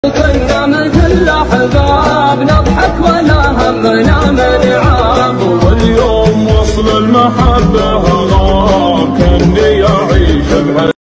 كنا مثل الأحباب نضحك ولا همنا منعاب، واليوم وصل المحبة غاب كأني أعيش بها.